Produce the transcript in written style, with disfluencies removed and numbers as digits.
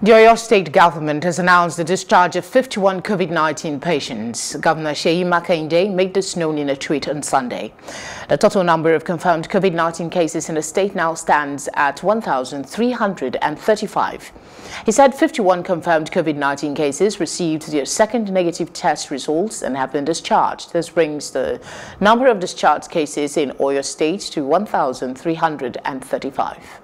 The Oyo State government has announced the discharge of 51 COVID-19 patients. Governor Seyi Makinde made this known in a tweet on Sunday. The total number of confirmed COVID-19 cases in the state now stands at 1,335. He said 51 confirmed COVID-19 cases received their second negative test results and have been discharged. This brings the number of discharged cases in Oyo State to 1,335.